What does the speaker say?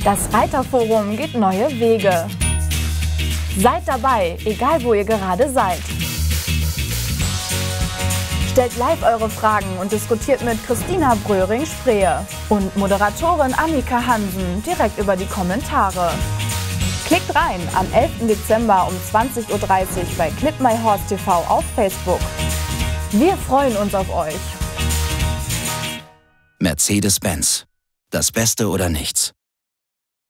Das Reiterforum geht neue Wege. Seid dabei, egal wo ihr gerade seid. Stellt live eure Fragen und diskutiert mit Christina Bröhring-Sprehe und Moderatorin Annika Hansen direkt über die Kommentare. Klickt rein am 11. Dezember um 20:30 Uhr bei Clip My Horse TV auf Facebook. Wir freuen uns auf euch. Mercedes-Benz. Das Beste oder nichts.